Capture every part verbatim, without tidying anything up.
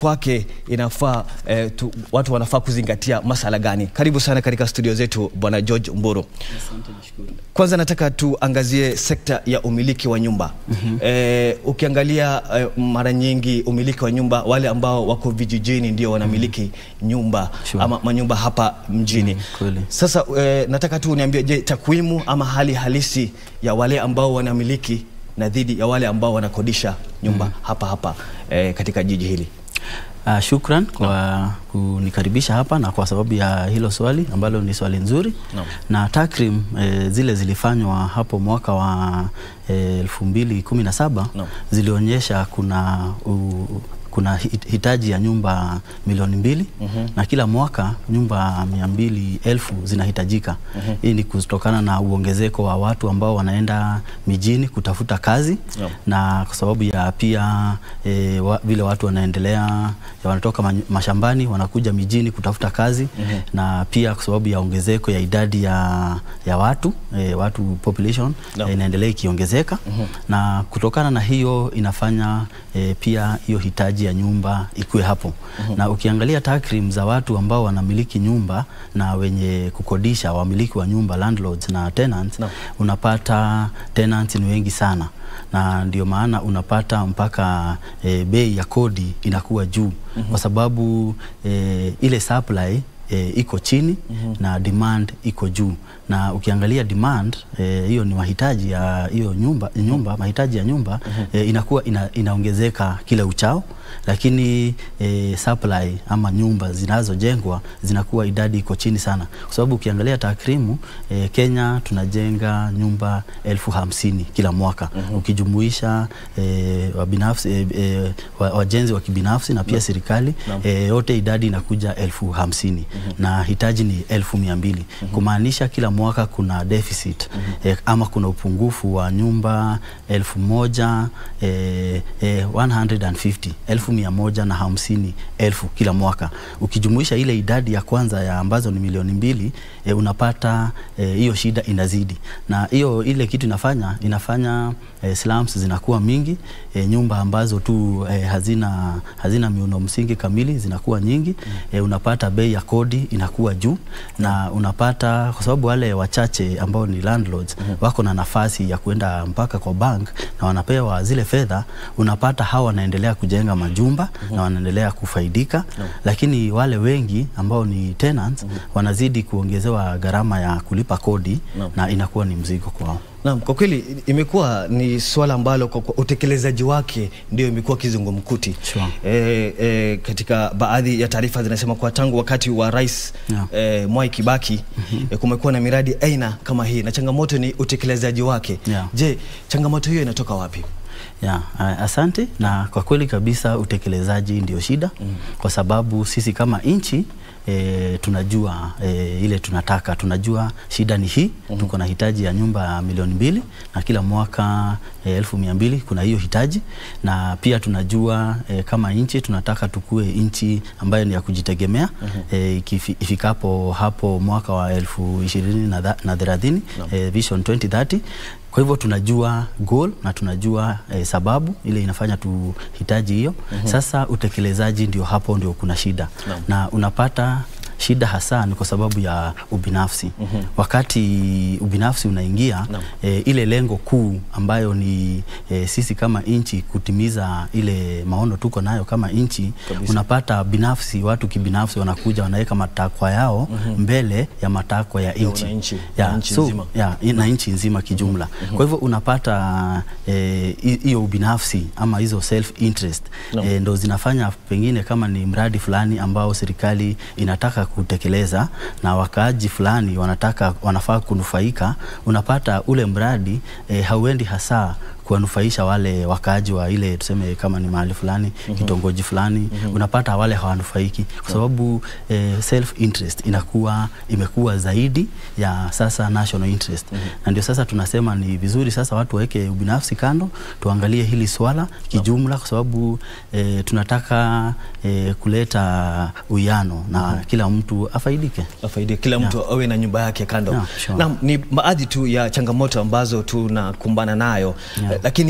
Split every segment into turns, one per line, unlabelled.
kwake inafaa eh, tu, watu wanafaa kuzingatia masala gani? Karibu sana katika studio zetu Bwana George Mburu.
Asante, nashukuru.
Kwanza nataka tuangazie sekta ya umiliki wa nyumba. Mm -hmm. eh, ukiangalia eh, mara nyingi umiliki wa nyumba, wale ambao wako vijijini ndio wanamiliki mm -hmm. nyumba sure. ama manyumba hapa mjini. Mm -hmm. Sasa eh, nataka tu uniambie, je, takwimu ama hali halisi ya wale ambao wanamiliki na dhidi ya wale ambao wanakodisha nyumba mm -hmm. hapa hapa eh, katika jiji hili?
Uh, shukran kwa no. kunikaribisha hapa na kwa sababu ya hilo swali ambalo ni swali nzuri no. na takrim e, zile zilifanywa hapo mwaka wa e, elfu mbili kumi na saba no. zilionyesha kuna u, kuna hitaji ya nyumba milioni mbili mm -hmm. na kila mwaka nyumba mia mbili elfu zinahitajika. Mm -hmm. Hii ni kutokana na uongezeko wa watu ambao wanaenda mijini kutafuta kazi yeah. na kwa sababu ya pia e, wa, vile watu wanaendelea wanatoka mashambani wanakuja mijini kutafuta kazi. Mm -hmm. na pia kwa sababu ya ongezeko ya idadi ya, ya watu e, watu population yeah. e, inaendelea ikiongezeka. Mm -hmm. na kutokana na hiyo inafanya e, pia hiyo hitaji ya nyumba ikuwe hapo. Mm -hmm. Na ukiangalia takrim za watu ambao wanamiliki nyumba na wenye kukodisha, wamiliki wa nyumba, landlords na tenants no. unapata tenants ni wengi sana, na ndio maana unapata mpaka e, bei ya kodi inakuwa juu. Mm -hmm. kwa sababu e, ile supply E, iko chini. Mm -hmm. na demand iko juu, na ukiangalia demand hiyo e, ni mahitaji ya hiyo nyumba nyumba mahitaji ya nyumba mm -hmm. e, inakuwa ina, inaongezeka kila uchao, lakini e, supply ama nyumba zinazojengwa zinakuwa idadi iko chini sana, kwa sababu ukiangalia takrimu e, Kenya tunajenga nyumba elfu hamsini kila mwaka. Mm -hmm. ukijumuisha e, wabinafsi e, e, wajenzi wa kibinafsi na pia no. serikali no. e, yote idadi inakuja elfu hamsini. Mm -hmm. na hitaji ni elfu mia mbili. Mm -hmm. kumaanisha kila mwaka kuna deficit. Mm -hmm. e, ama kuna upungufu wa nyumba elfu moja e, e, one hundred fifty elfu mia moja na hamsini elfu kila mwaka. Ukijumuisha ile idadi ya kwanza ya ambazo ni milioni mbili e, unapata hiyo e, shida inazidi, na hiyo ile kitu inafanya inafanya e, slums zinakuwa mingi. E, nyumba ambazo tu e, hazina hazina miundo msingi kamili zinakuwa nyingi. Mm. e, unapata bei ya kodi inakuwa juu. Mm. na unapata kwa sababu wale wachache ambao ni landlords mm -hmm. wako na nafasi ya kuenda mpaka kwa bank na wanapewa zile fedha, unapata hawa wanaendelea kujenga majumba mm -hmm. na wanaendelea kufaidika. Mm. lakini wale wengi ambao ni tenants mm -hmm. wanazidi kuongezewa gharama ya kulipa kodi. Mm. na inakuwa ni mzigo kwao.
Naam, kwa kweli imekuwa ni swala ambalo kwa utekelezaji wake ndio imekuwa kizungumkuti.
Sure.
E, e, katika baadhi ya taarifa zinasema kwa tangu wakati wa Rais yeah. e, Mwai Kibaki mm -hmm. e, kumekuwa na miradi aina kama hii, na changamoto ni utekelezaji wake. Yeah. Je, changamoto hiyo inatoka wapi?
Ya, asante. Na kwa kweli kabisa utekelezaji ndio shida. Mm. kwa sababu sisi kama nchi E, tunajua e, ile tunataka, tunajua shida ni hii. Mm -hmm. Tuko na hitaji ya nyumba milioni mbili na kila mwaka e, elfu mia mbili kuna hiyo hitaji, na pia tunajua e, kama nchi tunataka tukue nchi ambayo ni ya kujitegemea. Mm -hmm. e, ifikapo hapo mwaka wa elfu ishirini na thelathini. No. e, Vision twenty thirty. Kwa hivyo tunajua goal na tunajua eh, sababu ile inafanya tuhitaji hiyo. Mm -hmm. Sasa utekelezaji ndio hapo ndio kuna shida. No. Na unapata shida hasa ni kwa sababu ya ubinafsi. Mm -hmm. Wakati ubinafsi unaingia, no. e, ile lengo kuu ambayo ni e, sisi kama nchi kutimiza ile maono tuko nayo kama nchi, unapata binafsi, watu kibinafsi wanakuja wanaweka matakwa yao mm -hmm. mbele ya matakwa ya nchi. Ya nchi so, nzima. Ya, na nchi nzima kijumla. Mm -hmm. Kwa hivyo unapata hiyo e, ubinafsi ama hizo self interest no. e, ndo zinafanya pengine kama ni mradi fulani ambao serikali inataka kutekeleza na wakaaji fulani wanataka wanafaa kunufaika, unapata ule mradi e, hauendi hasa kuwanufaisha wale wakaaji wa ile tuseme kama ni mahali fulani, mm -hmm. kitongoji fulani. Mm -hmm. Unapata wale hawanufaiki kwa sababu e, self interest inakuwa imekuwa zaidi ya sasa national interest. Mm -hmm. Na ndio sasa tunasema ni vizuri sasa watu waweke ubinafsi kando, tuangalie hili swala kijumla, kwa sababu e, tunataka e, kuleta uwiano na mm -hmm. kila mtu afaidike.
Afaidike kila mtu yeah. awe na nyumba yake kando. Yeah, sure. Na ni baadhi tu ya changamoto ambazo tunakumbana nayo. Yeah. Lakini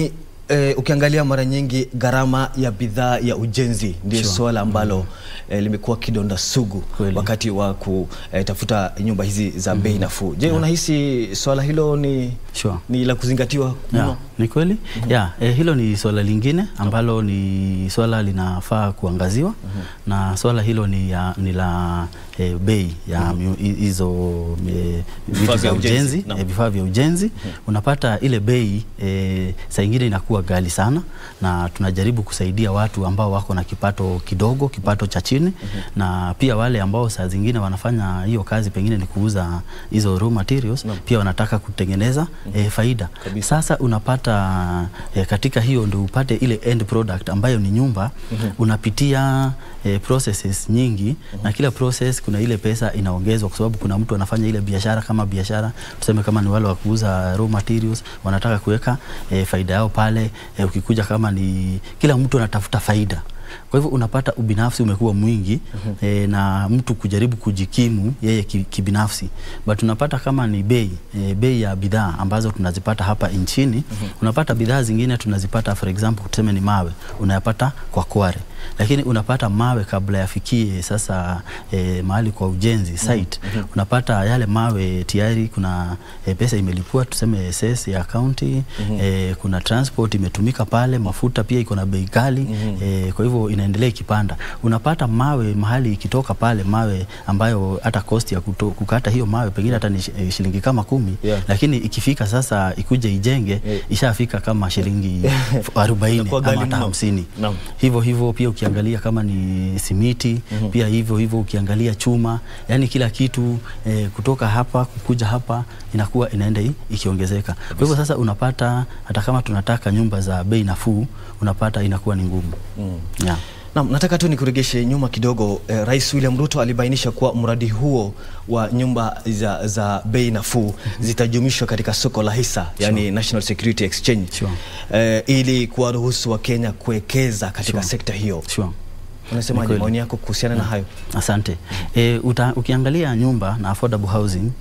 eh, ukiangalia mara nyingi gharama ya bidhaa ya ujenzi ndio
sure.
swala ambalo mm -hmm. eh, limekuwa kidonda sugu Kweli. wakati wa kutafuta eh, nyumba hizi za bei nafuu. Je, yeah. unahisi swala hilo ni
sure.
ni la kuzingatiwa mno?
Yeah. Ni kweli? Mm -hmm. yeah, eh, hilo ni swala lingine ambalo no. ni swala linafaa kuangaziwa mm -hmm. na swala hilo ni ya, ni la eh, bei ya hizo mm -hmm. eh, vitu vya ujenzi, no. eh, vifaa vya ujenzi. Mm -hmm. Unapata ile bei eh, saa ingine inakuwa ghali sana, na tunajaribu kusaidia watu ambao wako na kipato kidogo, kipato cha chini mm -hmm. na pia wale ambao saa zingine wanafanya hiyo kazi pengine ni kuuza hizo raw materials no. pia wanataka kutengeneza mm -hmm. eh, faida. Kabisa. Sasa unapata eh, katika hiyo ndio upate ile end product ambayo ni nyumba mm -hmm. unapitia eh, processes nyingi mm -hmm. na kila process kuna ile pesa inaongezwa, kwa sababu kuna mtu anafanya ile biashara kama biashara, tuseme kama ni wale wa kuuza raw materials wanataka kuweka e, faida yao pale. E, ukikuja kama ni kila mtu anatafuta faida, kwa hivyo unapata ubinafsi umekuwa mwingi mm -hmm. e, na mtu kujaribu kujikimu yeye kibinafsi. But tunapata kama ni bei e, bei ya bidhaa ambazo tunazipata hapa nchini mm -hmm. unapata bidhaa zingine tunazipata, for example tuseme ni mawe unayapata kwa Kware, lakini unapata mawe kabla yafikie sasa e, mahali kwa ujenzi site mm -hmm. unapata yale mawe tayari kuna e, pesa imelipua, tuseme S S ya county mm -hmm. e, kuna transport imetumika pale, mafuta pia iko na bei kali mm -hmm. e, kwa hivyo inaendelea ikipanda. Unapata mawe mahali ikitoka pale, mawe ambayo hata cost ya kuto, kukata hiyo mawe pengine hata ni shilingi kama kumi yeah. lakini ikifika sasa ikuja ijenge yeah. ishafika kama shilingi arobaini ama hata hamsini. No. Hivyo hivyo pia ukiangalia kama ni simiti mm -hmm. pia hivyo hivyo ukiangalia chuma, yani kila kitu eh, kutoka hapa kukuja hapa inakuwa inaenda ikiongezeka. Kwa hivyo sasa unapata hata kama tunataka nyumba za bei nafuu unapata inakuwa ni ngumu. Mm. Yeah.
Na nataka tu nikuregeshe nyuma kidogo. Eh, Rais William Ruto alibainisha kuwa mradi huo wa nyumba za, za bei nafuu mm -hmm. zitajumishwa katika soko la hisa, sure. yani National Security Exchange sure. eh, ili kuwaruhusu wa Kenya kuwekeza katika sure. sekta hiyo. Sure. Unasemaje maoni yako kuhusiana na hayo?
Asante. E, uta, ukiangalia nyumba na affordable housing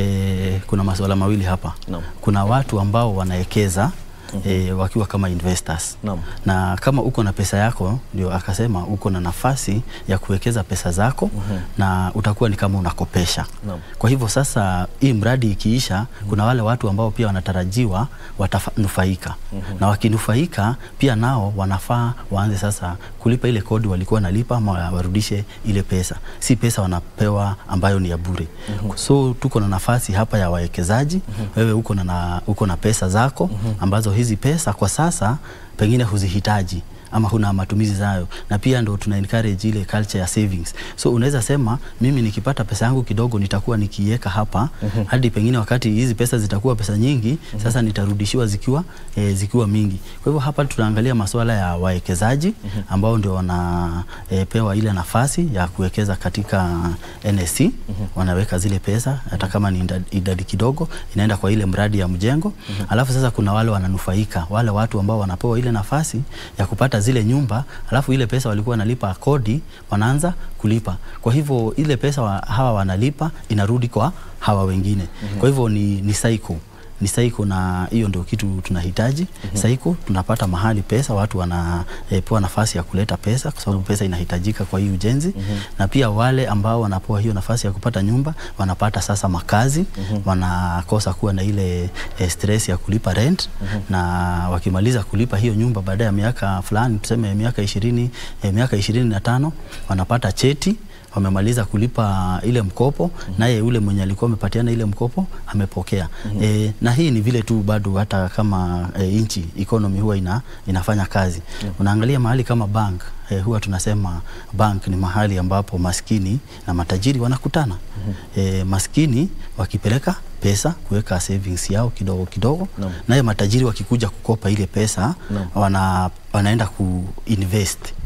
e, kuna masuala mawili hapa. No. Kuna watu ambao wanaekeza Mm -hmm. E, wakiwa kama investors no. na kama uko na pesa yako, ndio akasema uko na nafasi ya kuwekeza pesa zako mm -hmm. na utakuwa ni kama unakopesha no. Kwa hivyo sasa hii mradi ikiisha mm -hmm. kuna wale watu ambao pia wanatarajiwa watanufaika mm -hmm. na wakinufaika pia nao wanafaa waanze sasa kulipa ile kodi walikuwa nalipa, ama warudishe ile pesa, si pesa wanapewa ambayo ni ya bure mm -hmm. So tuko na nafasi hapa ya wawekezaji mm -hmm. wewe uko na uko na pesa zako mm -hmm. ambazo hizi pesa kwa sasa pengine huzihitaji ama huna matumizi zayo, na pia ndo tuna encourage ile culture ya savings. So unaweza sema mimi nikipata pesa yangu kidogo nitakuwa nikiweka hapa mm -hmm. hadi pengine wakati hizi pesa zitakuwa pesa nyingi mm -hmm. sasa nitarudishiwa zikiwa e, zikiwa mingi. Kwa hivyo hapa tunaangalia masuala ya wawekezaji mm -hmm. ambao ndio wanapewa e, ile nafasi ya kuwekeza katika N S C mm -hmm. wanaweka zile pesa hata kama ni idadi kidogo inaenda kwa ile mradi ya mjengo mm -hmm. alafu sasa kuna wale wananufaika, wale watu ambao wanapewa ile nafasi ya kupata zile nyumba, alafu ile pesa walikuwa wanalipa kodi wanaanza kulipa. Kwa hivyo ile pesa wa, hawa wanalipa inarudi kwa hawa wengine. Mm -hmm. Kwa hivyo ni ni cycle. Ni cycle, na hiyo ndio kitu tunahitaji. Mm -hmm. Cycle, tunapata mahali pesa, watu wanapewa e, nafasi ya kuleta pesa kwa sababu pesa inahitajika kwa hii ujenzi. Mm -hmm. Na pia wale ambao wanapewa hiyo nafasi ya kupata nyumba wanapata sasa makazi. Mm -hmm. Wanakosa kuwa na ile e, stress ya kulipa rent. Mm -hmm. Na wakimaliza kulipa hiyo nyumba baada ya miaka fulani, tuseme miaka ishirini, e, miaka ishirini na tano, wanapata cheti wamemaliza kulipa ile mkopo. Mm -hmm. Naye yule mwenye alikuwa amepatiana ile mkopo amepokea. Mm -hmm. E, na hii ni vile tu bado hata kama e, inchi economy huwa ina, inafanya kazi. Mm -hmm. Unaangalia mahali kama bank, e, huwa tunasema bank ni mahali ambapo maskini na matajiri wanakutana. Mm -hmm. E, maskini wakipeleka pesa kuweka savings yao kidogo kidogo, no. Naye matajiri wakikuja kukopa ile pesa, no. wana, wanaenda kuinvest.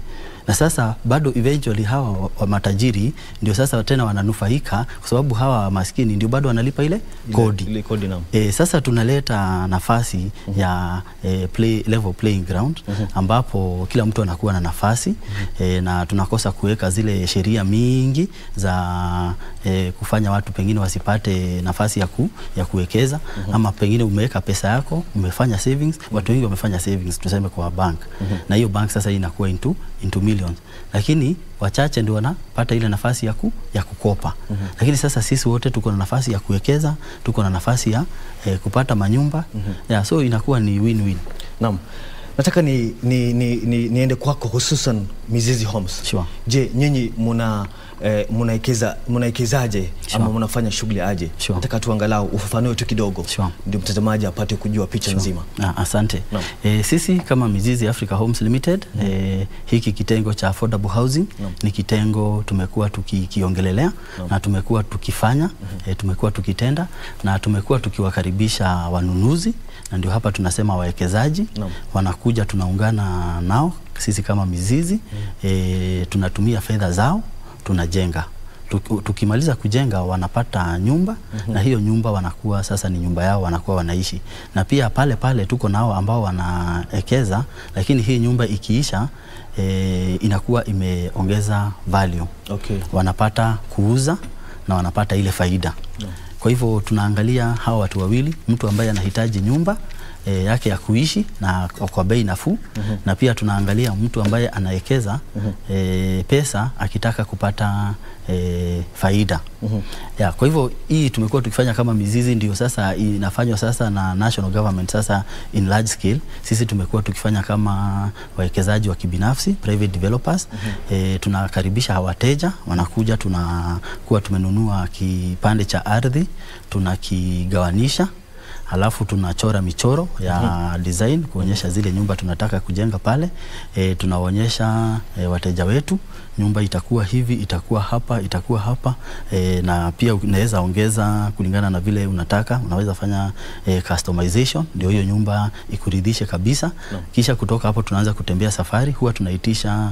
Na sasa bado eventually hawa wa, wa matajiri ndio sasa tena wananufaika kwa sababu hawa maskini ndio bado wanalipa ile kodi.
Ile kodi na.
E, sasa tunaleta nafasi mm -hmm. ya e, play, level playing ground mm -hmm. ambapo kila mtu anakuwa na nafasi mm -hmm. e, na tunakosa kuweka zile sheria mingi za e, kufanya watu pengine wasipate nafasi ya, ku, ya kuwekeza mm -hmm. ama pengine umeweka pesa yako, umefanya savings, mm -hmm. watu wengi wamefanya savings tuseme kwa bank mm -hmm. na hiyo bank sasa inakuwa into, into millions, lakini wachache ndio wanapata ile nafasi ya, ku, ya kukopa mm -hmm. lakini sasa sisi wote tuko na nafasi ya kuwekeza, tuko na nafasi ya eh, kupata manyumba mm -hmm. yeah, so inakuwa ni win-win.
Naam. Nataka ni, ni, ni, ni, niende kwako hususan Mizizi Homes.
Sure.
Je, nyinyi muna eh, munaekeza munaekezaje sure. ama munafanya shughuli aje?
Sure.
Nataka tuangalau ufafanue tu kidogo.
Sure.
Ndio mtazamaji apate kujua picha sure. nzima.
Ah, asante. No. E, sisi kama Mizizi Africa Homes Limited mm. e, hiki kitengo cha affordable housing no. ni kitengo tumekuwa tukiongelelea no. na tumekuwa tukifanya, mm -hmm. e, tumekuwa tukitenda na tumekuwa tukiwakaribisha wanunuzi, na ndio hapa tunasema wawekezaji no. wanakuja, tunaungana nao sisi kama Mizizi mm. e, tunatumia fedha zao, tunajenga. Tukimaliza kujenga wanapata nyumba mm -hmm. na hiyo nyumba wanakuwa sasa ni nyumba yao, wanakuwa wanaishi. Na pia pale pale tuko nao ambao wanaekeza, lakini hii nyumba ikiisha e, inakuwa imeongeza value.
Okay. Wanapata kuuza na wanapata ile faida. No.
Kwa hivyo tunaangalia hawa watu wawili, mtu ambaye anahitaji nyumba e, yake ya kuishi na kwa bei nafuu mm -hmm. na pia tunaangalia mtu ambaye anaekeza mm -hmm. e, pesa akitaka kupata e, faida. Mm -hmm. Ya, kwa hivyo hii tumekuwa tukifanya kama Mizizi, ndio sasa inafanywa sasa na national government sasa in large scale. Sisi tumekuwa tukifanya kama wawekezaji wa kibinafsi, private developers. Mm -hmm. e, tunakaribisha wateja, wanakuja, tunakuwa tumenunua kipande cha ardhi, tunakigawanisha, halafu tunachora michoro ya mm -hmm. design kuonyesha zile nyumba tunataka kujenga pale. E, tunaonyesha e, wateja wetu nyumba itakuwa hivi, itakuwa hapa, itakuwa hapa. E, na pia unaweza ongeza kulingana na vile unataka, unaweza fanya e, customization ndio hiyo nyumba ikuridhishe kabisa. No. Kisha kutoka hapo tunaanza kutembea safari. Huwa tunaitisha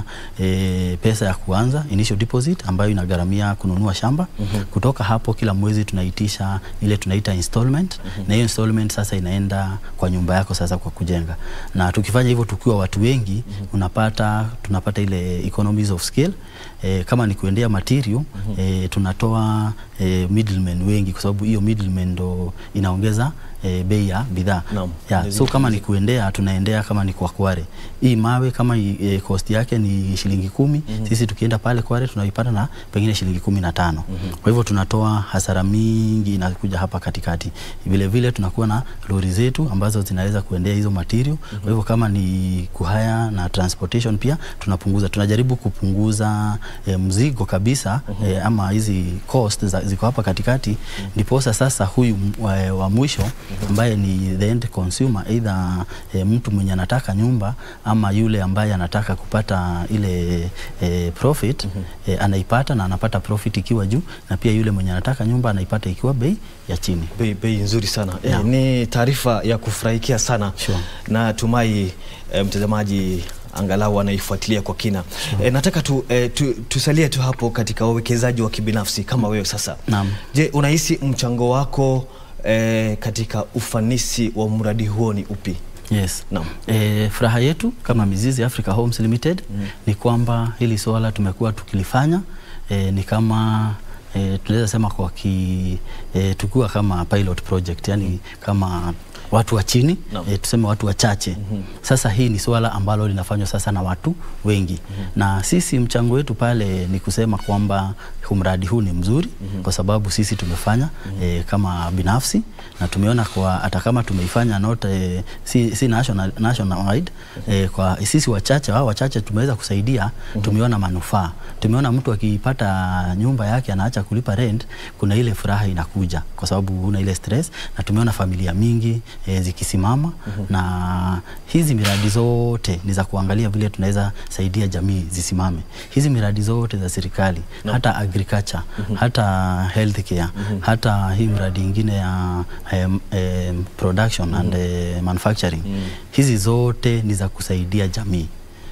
e, pesa ya kuanza, initial deposit, ambayo inagharamia kununua shamba. Mm -hmm. Kutoka hapo kila mwezi tunaitisha ile tunaita installment. Mm -hmm. Na hiyo installment sasa inaenda kwa nyumba yako sasa kwa kujenga. Na tukifanya hivyo tukiwa watu wengi, mm -hmm. unapata tunapata ile economies of scale. E, kama ni kuendea material, mm -hmm. e, tunatoa e, middlemen wengi, kwa sababu hiyo middlemen ndo inaongeza e, bei ya bidhaa. No. Yeah, so kama ni kuendea, tunaendea kama ni kwa Kware. Hii mawe kama e, cost yake ni shilingi kumi, mm -hmm. sisi tukienda pale Kware tunaipata na pengine shilingi kumi na tano. Mm -hmm. Kwa hivyo tunatoa hasara mingi inakuja hapa katikati. Vile vile tunakuwa na lori zetu ambazo zinaweza kuendea hizo material. Mm -hmm. Kwa hivyo kama ni kuhaya na transportation pia tunapunguza. Tunajaribu kupunguza e, mzigo kabisa. Mm -hmm. e, ama hizi cost ziko hapa katikati. Mm -hmm. Ndiposa sasa huyu wa, wa mwisho ambaye ni the end consumer, either e, mtu mwenye anataka nyumba ama yule ambaye anataka kupata ile e, profit, mm -hmm. e, anaipata na anapata profit ikiwa juu, na pia yule mwenye anataka nyumba anaipata ikiwa bei ya chini.
Bei, bei nzuri sana. Yeah. E, ni taarifa ya kufurahikia sana. Sure. Na tumai e, mtazamaji angalau anaifuatilia kwa kina. Sure. E, nataka tu, e, tu, tusalie tu hapo katika wawekezaji wa kibinafsi kama wewe sasa. Naam. Je, unahisi mchango wako e, katika ufanisi wa mradi huo ni upi?
Yes. Naam. E, furaha yetu kama Mizizi Africa Homes Limited mm. ni kwamba hili swala tumekuwa tukilifanya e, ni kama e, tunaweza sema kwa ki, e, tukua kama pilot project, yani mm. kama watu wa chini, no. e, tuseme watu wachache. Mm -hmm. Sasa hii ni swala ambalo linafanywa sasa na watu wengi. Mm -hmm. Na sisi mchango wetu pale ni kusema kwamba mradi huu ni mzuri. Mm -hmm. Kwa sababu sisi tumefanya mm -hmm. e, kama binafsi, na tumeona kwa hata kama tumeifanya not e, si, si national, national wide, mm -hmm. e, kwa sisi wachache, wao wachache tumeweza kusaidia. Mm -hmm. Tumeona manufaa. Tumeona mtu akipata nyumba yake anaacha kulipa rent, kuna ile furaha inakuja kwa sababu huna ile stress, na tumeona familia mingi E, zikisimama. Mm -hmm. Na hizi miradi zote ni za kuangalia vile tunaweza saidia jamii zisimame. Hizi miradi zote za serikali, no. hata agriculture, mm -hmm. hata healthcare, mm -hmm. hata hii miradi ingine ya um, um, production, mm -hmm. and uh, manufacturing, mm -hmm. hizi zote ni za kusaidia jamii.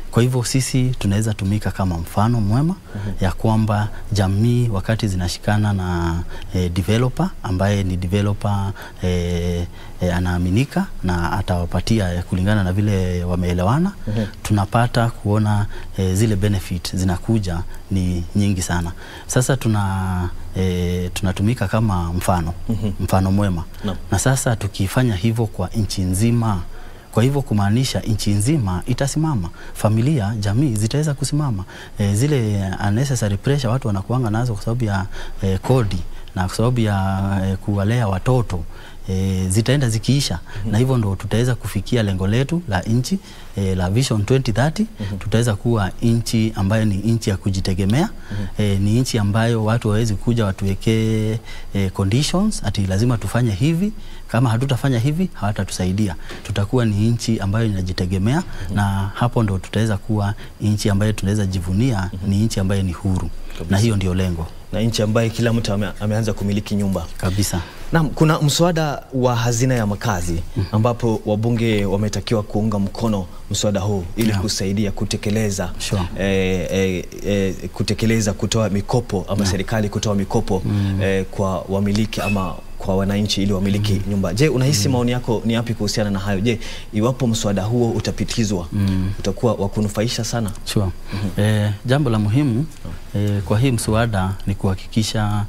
Kwa hivyo sisi tunaweza tumika kama mfano mwema uh-huh. ya kwamba jamii wakati zinashikana na eh, developer ambaye ni developer eh, eh, anaaminika na atawapatia eh, kulingana na vile wameelewana uh-huh. tunapata kuona eh, zile benefit zinakuja ni nyingi sana. Sasa tuna E, tunatumika kama mfano mm-hmm. mfano mwema no. Na sasa tukifanya hivyo kwa nchi nzima, kwa hivyo kumaanisha nchi nzima itasimama, familia, jamii zitaweza kusimama. E, zile unnecessary pressure watu wanakuanga nazo kwa sababu ya e, kodi na kwa sababu ya e, kuwalea watoto e, zitaenda zikiisha mm-hmm. na hivyo ndo tutaweza kufikia lengo letu la nchi e, la Vision twenty thirty mm-hmm. tutaweza kuwa nchi ambayo ni nchi ya kujitegemea mm-hmm. e, ni nchi ambayo watu wawezi kuja watuwekee e, conditions ati lazima tufanye hivi, kama hatutafanya hivi hawatatusaidia. Tutakuwa ni nchi ambayo inajitegemea mm-hmm. na hapo ndo tutaweza kuwa nchi ambayo tunaweza jivunia mm-hmm. ni nchi ambayo ni huru kabisa. Na hiyo ndio lengo,
na nchi ambayo kila mtu ame, ameanza kumiliki nyumba
kabisa.
Naam, kuna mswada wa hazina ya makazi ambapo wabunge wametakiwa kuunga mkono mswada huu ili yeah. kusaidia kutekeleza
sure.
eh, eh, eh, kutekeleza kutoa mikopo ama yeah. serikali kutoa mikopo mm. eh, kwa wamiliki ama kwa wananchi ili wamiliki mm. nyumba. Je, unahisi mm. maoni yako ni yapi kuhusiana na hayo? Je, iwapo mswada huo utapitizwa mm. utakuwa wa kunufaisha sana?
Sure. Mm-hmm. eh, jambo la muhimu eh, kwa hii mswada ni kuhakikisha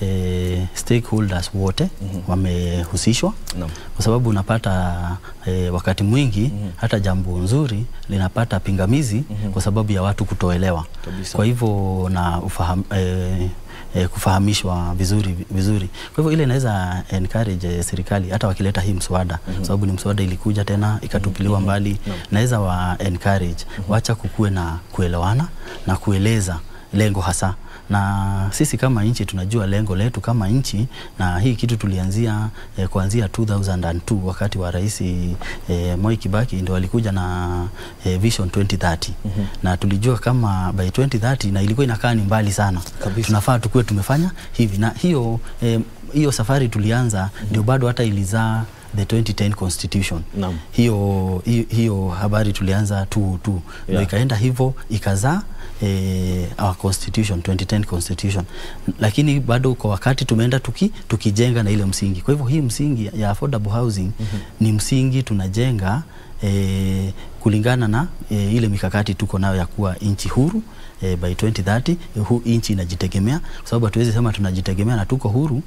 eh, stakeholders wote mm-hmm. wamehusishwa no. kwa sababu unapata eh, wakati mwingi mm-hmm. hata jambo nzuri linapata pingamizi mm-hmm. kwa sababu ya watu kutoelewa. Kabisa. Kwa hivyo na ufahamu eh, eh, kufahamishwa vizuri vizuri. Kwa hivyo ile inaweza encourage eh, serikali hata wakileta hii mswada mm -hmm. sababu ni mswada ilikuja tena ikatupiliwa mbali mm -hmm. naweza wa encourage mm -hmm. wacha kukue na kuelewana na kueleza lengo hasa. Na sisi kama nchi tunajua lengo letu kama nchi, na hii kitu tulianzia eh, kuanzia two thousand two wakati wa rais eh, Moi Kibaki ndio alikuja na eh, Vision twenty thirty mm -hmm. na tulijua kama by twenty thirty na ilikuwa inakaa ni mbali sana kabisa. Tunafaa tukue tumefanya hivi, na hiyo eh, hiyo safari tulianza mm -hmm. ndio bado hata ilizaa the twenty ten constitution. Naam. Hiyo, hiyo hiyo habari tulianza tu tu yeah. ndio ikaenda hivyo ikazaa eh, our constitution twenty ten constitution, lakini bado kwa wakati tumeenda tuki tukijenga na ile msingi. Kwa hivyo hii msingi ya affordable housing mm -hmm. ni msingi tunajenga eh, kulingana na e, ile mikakati tuko nayo ya kuwa nchi huru e, by twenty thirty e, hu, nchi inajitegemea, kwa sababu hatuwezi sema tunajitegemea na tuko huru,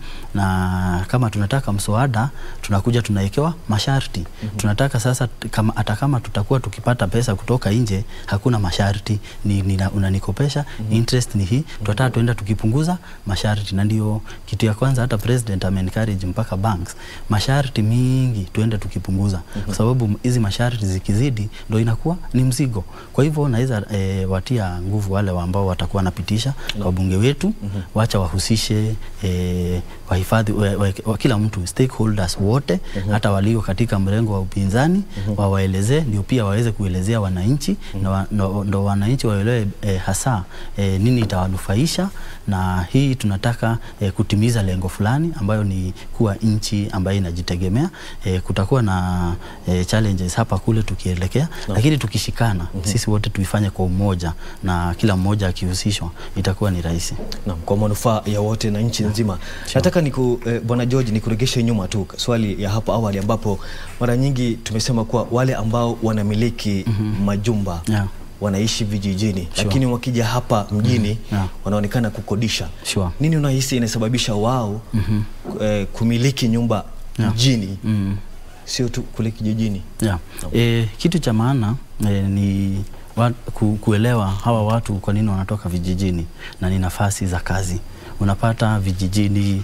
na kama tunataka mswada tunakuja tunawekewa masharti. Mm -hmm. Tunataka sasa kama hata kama tutakuwa tukipata pesa kutoka nje hakuna masharti, ni, ni unanikopesha mm -hmm. interest ni hii, tutataka tuenda tukipunguza masharti, na ndio kitu ya kwanza hata president ame encourage mpaka banks masharti mingi tuende tukipunguza. Mm -hmm. Kwa sababu hizi masharti zikizidi ndio inakuwa ni mzigo. Kwa hivyo naweza e, watia nguvu wale ambao watakuwa napitisha no. wabunge wetu mm -hmm. wacha wahusishe e, wahifadhi wa, wa, wa, kila mtu stakeholders wote mm -hmm. hata walio katika mrengo wa upinzani mm -hmm. wawaelezee, ndio pia waweze kuelezea wananchi mm -hmm. na wa, ndo wananchi waelewe e, hasa e, nini itawanufaisha, na hii tunataka e, kutimiza lengo fulani ambayo ni kuwa nchi ambayo inajitegemea. E, kutakuwa na e, challenges hapa kule tukielekea no. lakini tukishikana mm -hmm. sisi wote tuifanye kwa umoja na kila mmoja akihusishwa itakuwa ni rahisi.
Naam, kwa manufaa ya wote na nchi nzima. Sure. Nataka niku eh, Bwana George nikuregeshe nyuma tu swali ya hapo awali ambapo mara nyingi tumesema kuwa wale ambao wanamiliki mm -hmm. majumba yeah. wanaishi vijijini. Sure. Lakini wakija hapa mjini mm -hmm. yeah. wanaonekana kukodisha. Sure. Nini unahisi inasababisha wao mm -hmm. eh, kumiliki nyumba yeah. mjini mm -hmm. sio tu kule kijijini?
Yeah. No. E, kitu cha maana e, ni wa, ku, kuelewa hawa watu kwa nini wanatoka vijijini na ni nafasi za kazi. Unapata vijijini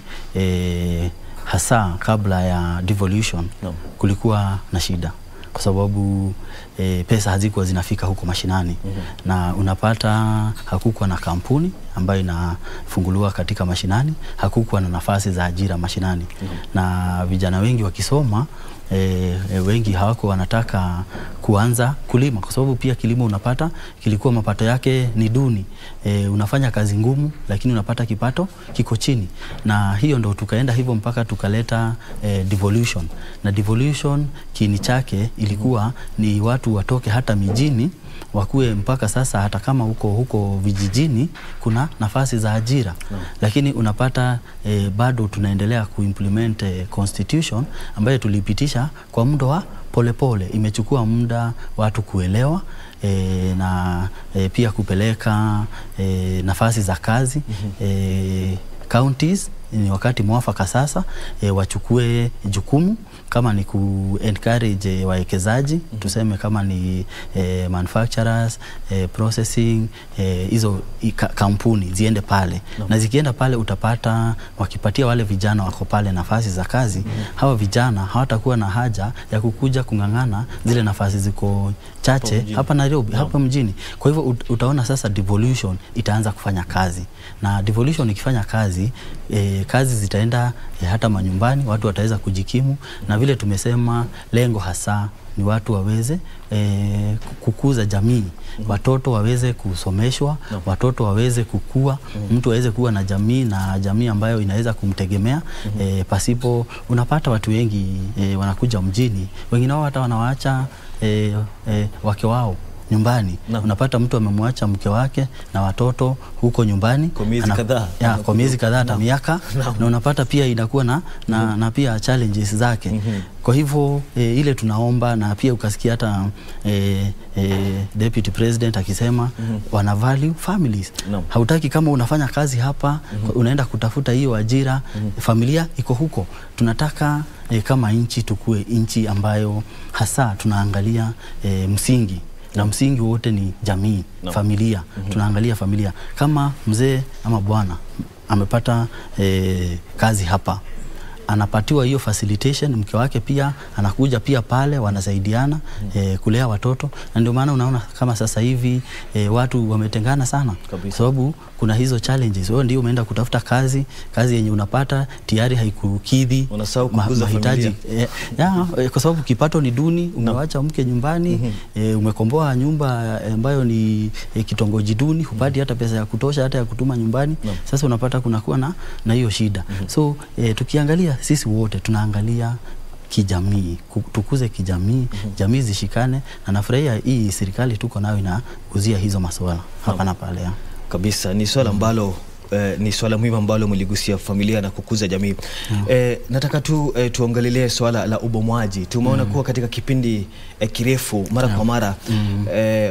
e, hasa kabla ya devolution no. kulikuwa na shida kwa sababu e, pesa hazikuwa zinafika huko mashinani mm -hmm. na unapata hakukuwa na kampuni ambayo inafunguliwa katika mashinani, hakukuwa na nafasi za ajira mashinani mm -hmm. na vijana wengi wakisoma E, e, wengi hawako wanataka kuanza kulima, kwa sababu pia kilimo unapata kilikuwa mapato yake ni duni. E, unafanya kazi ngumu lakini unapata kipato kiko chini, na hiyo ndo tukaenda hivyo mpaka tukaleta e, devolution. Na devolution kini chake ilikuwa ni watu watoke hata mijini wakue mpaka sasa, hata kama huko huko vijijini kuna nafasi za ajira no. Lakini unapata eh, bado tunaendelea kuimplement eh, constitution ambayo tulipitisha kwa muda wa polepole pole. Imechukua muda watu kuelewa E, na e, pia kupeleka e, nafasi za kazi mm-hmm. e, counties ni wakati mwafaka sasa e, wachukue jukumu kama ni ku encourage e, wawekezaji mm-hmm. tuseme kama ni e, manufacturers e, processing hizo e, kampuni ziende pale no. Na zikienda pale utapata wakipatia wale vijana wako pale nafasi za kazi mm-hmm. hawa vijana hawatakuwa na haja ya kukuja kungangana zile nafasi ziko chache hapa, hapa Nairobi no. hapa mjini. Kwa hivyo utaona sasa devolution itaanza kufanya kazi, na devolution ikifanya kazi e, kazi zitaenda e, hata manyumbani, watu wataweza kujikimu, na vile tumesema lengo hasa ni watu waweze e, kukuza jamii, mm-hmm. watoto waweze kusomeshwa, no. watoto waweze kukua, mm-hmm. mtu aweze kuwa na jamii na jamii ambayo inaweza kumtegemea mm-hmm. e, pasipo. Unapata watu wengi e, wanakuja mjini, wengine wao hata wanawaacha e, e, wake wao nyumbani no. Unapata mtu amemwacha mke wake na watoto huko nyumbani
kwa miezi kadhaa
ya kwa miezi kadhaa hata no. miaka no. Na unapata pia inakuwa na na, mm-hmm. na pia challenges zake mm-hmm. Kwa hivyo e, ile tunaomba, na pia ukasikia hata e, e, Deputy President akisema mm-hmm. wana value families no. Hautaki kama unafanya kazi hapa mm-hmm. unaenda kutafuta hiyo ajira mm-hmm. familia iko huko. Tunataka e, kama nchi tukue nchi ambayo hasa tunaangalia e, msingi na msingi wote ni jamii no. familia mm-hmm. tunaangalia familia. Kama mzee ama bwana amepata e, kazi hapa, anapatiwa hiyo facilitation, mke wake pia anakuja pia pale, wanasaidiana mm-hmm. e, kulea watoto. Na ndio maana unaona kama sasa hivi e, watu wametengana sana kabisa, sababu kuna hizo challenges. Wewe ndio umeenda kutafuta kazi, kazi yenye unapata tayari haikukidhi mahitaji e, ya, e, kwa sababu kipato ni duni, umewacha mke nyumbani mm-hmm. e, umekomboa nyumba ambayo ni e, kitongoji duni, hupati hata pesa ya kutosha hata ya kutuma nyumbani no. Sasa unapata kunakuwa na na hiyo shida mm-hmm. So e, tukiangalia sisi wote tunaangalia kijamii, tukuze kijamii, mm-hmm. jamii zishikane, na nafurahia hii serikali tuko nayo inaguzia hizo masuala hapa na pale ya.
Kabisa ni swala ambalo eh, ni swala muhimu ambalo mligusia familia na kukuza jamii. Mm. Eh, nataka tu eh, tuongelelee swala la ubomwaji. Tumeona mm. kuwa katika kipindi eh, kirefu mara yeah. kwa mara mm. eh,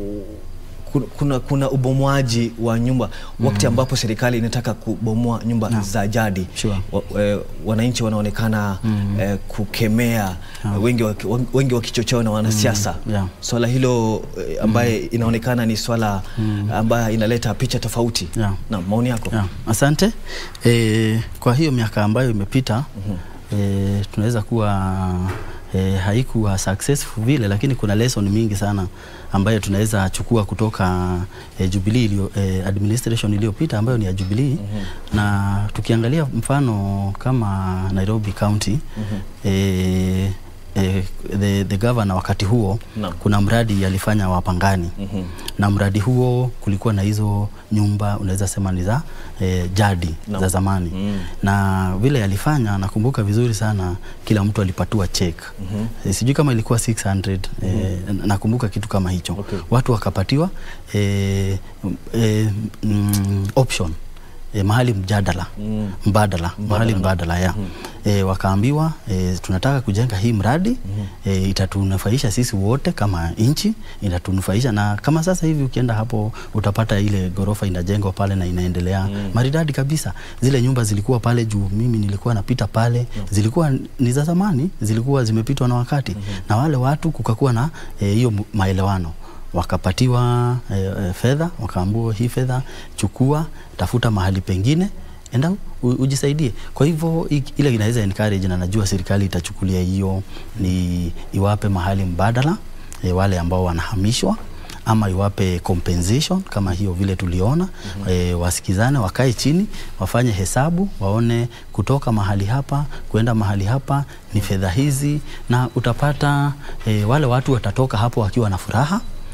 kuna kuna ubomwaji wa nyumba mm. wakati ambapo serikali inataka kubomoa nyumba no. za jadi. Sure. Wa, e, wananchi wanaonekana mm. e, kukemea no. wengi wengi wakichochewa na wanasiasa. Mm. Yeah. Swala hilo e, ambaye mm. inaonekana ni swala mm. ambaye inaleta picha tofauti. Yeah. Na maoni yako?
Yeah. Asante. E, kwa hiyo miaka ambayo imepita mm-hmm. e, tunaweza kuwa E, haikuwa successful vile, lakini kuna lesson mingi sana ambayo tunaweza chukua kutoka e, Jubilee ilio, e, administration iliyopita ambayo ni ya Jubilee. Mm-hmm. Na tukiangalia mfano kama Nairobi County mm-hmm. e, e, the, the governor wakati huo no. kuna mradi alifanya Wapangani mm-hmm. na mradi huo kulikuwa na hizo nyumba unaweza sema ni za e, jadi no. za zamani mm. na vile alifanya nakumbuka vizuri sana, kila mtu alipatiwa check mm-hmm. e, sijui kama ilikuwa six hundred mm-hmm. e, nakumbuka kitu kama hicho. Okay. Watu wakapatiwa e, e, mm, option E, mahali mjadala mm. mbadala, mbadala mahali mbadala ya mm. e, wakaambiwa e, tunataka kujenga hii mradi mm. e, itatunufaisha sisi wote kama inchi, itatunufaisha. Na kama sasa hivi ukienda hapo utapata ile gorofa inajengwa pale na inaendelea mm. maridadi kabisa. Zile nyumba zilikuwa pale juu, mimi nilikuwa napita pale mm. zilikuwa ni za zamani, zilikuwa zimepitwa na wakati mm-hmm. na wale watu kukakuwa na hiyo e, maelewano, wakapatiwa e, e, fedha, wakaambiwa hii fedha chukua, tafuta mahali pengine, enda u, ujisaidie. Kwa hivyo ile inaweza encourage, na najua serikali itachukulia hiyo, ni iwape mahali mbadala e, wale ambao wanahamishwa, ama iwape compensation kama hiyo vile tuliona. Mm-hmm. e, wasikizane, wakae chini, wafanye hesabu, waone kutoka mahali hapa kwenda mahali hapa ni fedha hizi, na utapata e, wale watu watatoka hapo wakiwa na furaha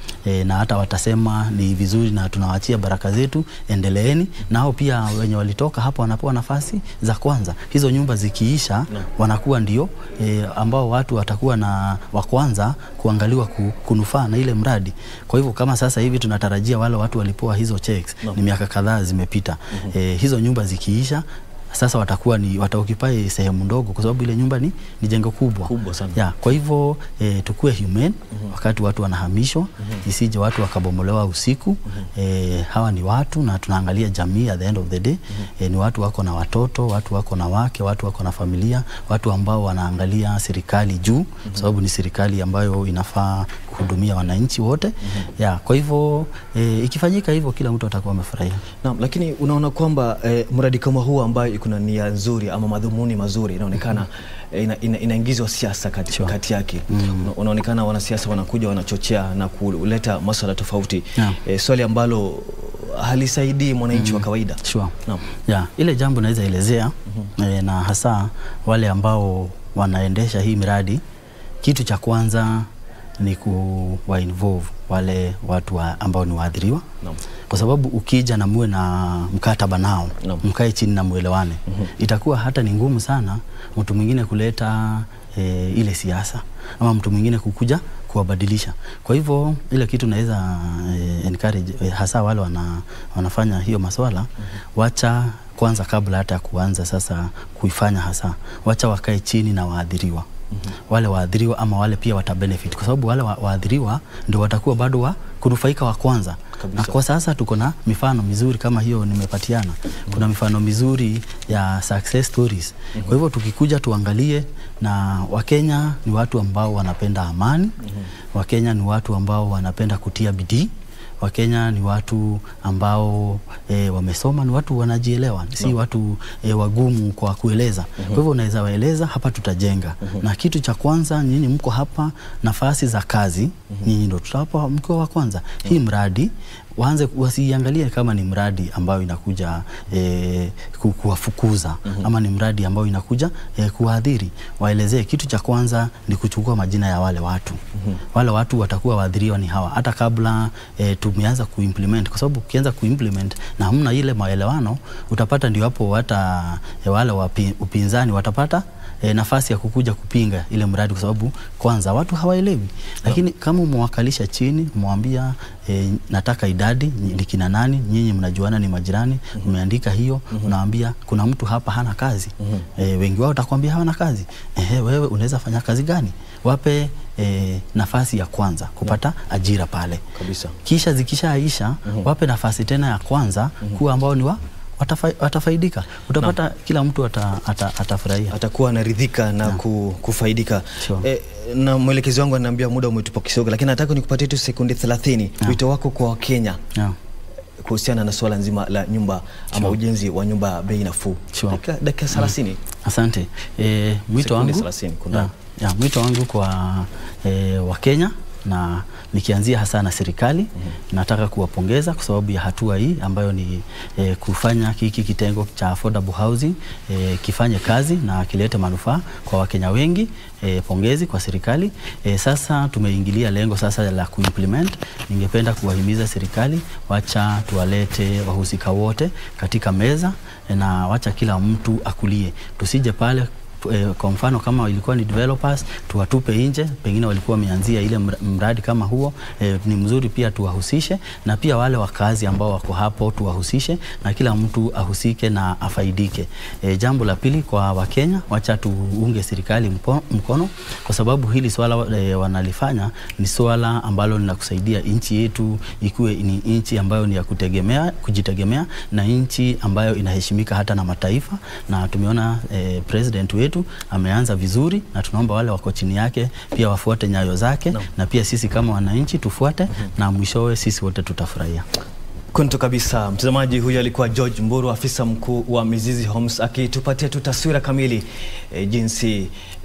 e, na hata watasema ni vizuri na tunawachia baraka zetu, endeleeni. Nao pia wenye walitoka hapa wanapewa nafasi za kwanza. Hizo nyumba zikiisha no. wanakuwa ndio e, ambao watu watakuwa na wa kwanza kuangaliwa ku, kunufaa na ile mradi. Kwa hivyo kama sasa hivi tunatarajia wale watu walipoa hizo checks no. ni miaka kadhaa zimepita. Mm -hmm. E, hizo nyumba zikiisha sasa watakuwa ni wataokipai sehemu ndogo kwa sababu ile nyumba ni, ni jengo kubwa.
Kubwa sana.
Ya, kwa hivyo e, tukue humane mm -hmm. wakati watu wanahamishwa, mm -hmm. isije watu wakabomolewa usiku. Mm -hmm. e, hawa ni watu na tunaangalia jamii at the end of the day. Mm -hmm. e, ni watu wako na watoto, watu wako na wake, watu wako na familia, watu ambao wanaangalia serikali juu, mm -hmm. sababu ni serikali ambayo inafaa kuhudumia wananchi wote. Mm -hmm. Ya, kwa hivyo e, ikifanyika hivyo kila mtu atakuwa amefurahia.
Naam, lakini unaona kwamba e, mradi kama huu ambayo kuna nia nzuri ama madhumuni mazuri inaonekana mm -hmm. ina, ina, inaingizwa siasa kati, sure. kati yake. Mm -hmm. Unaonekana wanasiasa wanakuja wanachochea na kuleta masuala tofauti. Yeah. E, swali ambalo halisaidii mwananchi mm -hmm. wa kawaida.
Sure. Naam. Yeah, ile jambo naweza elezea mm -hmm. e, na hasa wale ambao wanaendesha hii miradi, kitu cha kwanza ni kuwa involve wale watu wa ambao ni waadhiriwa. No. Kwa sababu ukija na muwe na mkataba nao, no. mkae chini na muelewane, mm -hmm. itakuwa hata ni ngumu sana mtu mwingine kuleta e, ile siasa ama mtu mwingine kukuja kuwabadilisha. Kwa hivyo ile kitu naweza e, encourage e, hasa wale wana, wanafanya hiyo maswala, mm -hmm. wacha kwanza kabla hata kuanza sasa kuifanya hasa, wacha wakae chini na waadhiriwa. Mm -hmm. Wale waadhiriwa ama wale pia wata benefit kwa sababu wale waadhiriwa ndio watakuwa bado wa kunufaika wa kwanza. Kabisa. Na kwa sasa tuko na mifano mizuri kama hiyo nimepatiana. Mm -hmm. Kuna mifano mizuri ya success stories. Mm -hmm. Kwa hivyo tukikuja tuangalie, na Wakenya ni watu ambao wanapenda amani. Mm -hmm. Wakenya ni watu ambao wanapenda kutia bidii. Wakenya ni watu ambao e, wamesoma, ni watu wanajielewa, si no. watu e, wagumu kwa kueleza. Mm -hmm. Kwa hivyo unaweza waeleza, hapa tutajenga. Mm -hmm. Na kitu cha kwanza, nyinyi mko hapa, nafasi za kazi, mm -hmm. nyinyi ndio tutawapa mko wa kwanza. Mm -hmm. Hii mradi waanze wasiangalie kama ni mradi ambao inakuja e, kuwafukuza. Mm -hmm. Ama ni mradi ambao inakuja e, kuadhiri. Waelezee kitu cha kwanza ni kuchukua majina ya wale watu. Mm -hmm. Wale watu watakuwa waadhiriwa ni hawa hata kabla e, tumeanza kuimplement, kwa sababu ukianza kuimplement na hamna ile maelewano, utapata ndio hapo hata e, wale wa upinzani watapata E, nafasi ya kukuja kupinga ile mradi kwa sababu kwanza watu hawaelewi. Lakini no. kama umewakalisha chini, mwambia e, nataka idadi ni kina nani, nyinyi mnajuana ni majirani, mm -hmm. umeandika hiyo, mm -hmm. unaambia kuna mtu hapa hana kazi. Mm -hmm. e, wengi wao watakwambia hawana kazi. Ehe, wewe unaweza fanya kazi gani? Wape e, nafasi ya kwanza kupata no. ajira pale. Kabisa. Kisha zikishaisha, mm -hmm. wape nafasi tena ya kwanza, mm -hmm. kuwa ambao ni wa watafaidika. Utapata na kila mtu ata, ata, atafurahia. Atakuwa anaridhika na, na kufaidika. Sure. E, na mwelekezi wangu ananiambia muda umetupa kisogo, lakini nataka nikupatie tu sekunde thelathini. Wito wako kwa Wakenya kuhusiana na swala nzima la nyumba ama sure. ujenzi wa nyumba bei nafuu. Sure. Dakika thelathini. Mm. Asante. E, mwito wangu thelathini, kuna ya, ya, mwito wangu kwa e, Wakenya, na nikianzia hasa na serikali. Mm -hmm. Nataka kuwapongeza kwa sababu ya hatua hii ambayo ni e, kufanya hiki kitengo cha affordable housing e, kifanye kazi na kilete manufaa kwa Wakenya wengi. E, pongezi kwa serikali. E, sasa tumeingilia lengo sasa la kuimplement. Ningependa kuwahimiza serikali, wacha tuwalete wahusika wote katika meza, e, na wacha kila mtu akulie. Tusije pale kwa mfano kama ilikuwa ni developers tuwatupe nje, pengine walikuwa wameanzia ile mradi kama huo. E, ni mzuri pia tuwahusishe, na pia wale wakazi ambao wako hapo tuwahusishe, na kila mtu ahusike na afaidike. E, jambo la pili kwa Wakenya, wacha tuunge serikali mkono kwa sababu hili swala e, wanalifanya ni swala ambalo linakusaidia nchi yetu ikuwe ni nchi ambayo ni ya kutegemea, kujitegemea, na nchi ambayo inaheshimika hata na mataifa. Na tumeona e, president wetu ameanza vizuri, na tunaomba wale wako chini yake pia wafuate nyayo zake. No. Na pia sisi kama wananchi tufuate. Mm -hmm. Na mwishowe sisi wote tutafurahia. Kuntu kabisa. Mtazamaji, huyu alikuwa George Mburu, afisa mkuu wa Mizizi Homes, akitupatia tu taswira kamili e, jinsi e,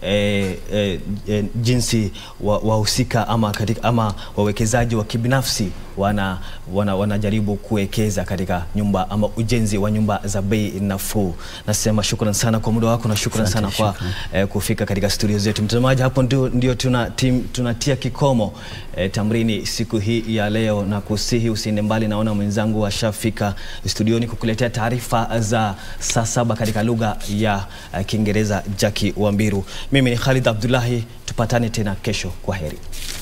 eh, eh, eh, jinsi wahusika wa ama katika ama wawekezaji wa kibinafsi wana wana wanajaribu kuwekeza katika nyumba ama ujenzi wa nyumba za bei nafuu. Nasema shukrani sana kwa muda wako na shukrani sana kwa eh, kufika katika studio zetu. Mtazamaji, hapo ndio, ndio tuna tim, tunatia kikomo eh, tamrini siku hii ya leo, na kusihi usiende mbali. Naona mwenzangu ashafika studioni kukuletea taarifa za saa saba katika lugha ya uh, Kiingereza, Jackie Wambiru. Mimi ni Khalid Abdullahi, tupatane tena kesho. Kwa heri.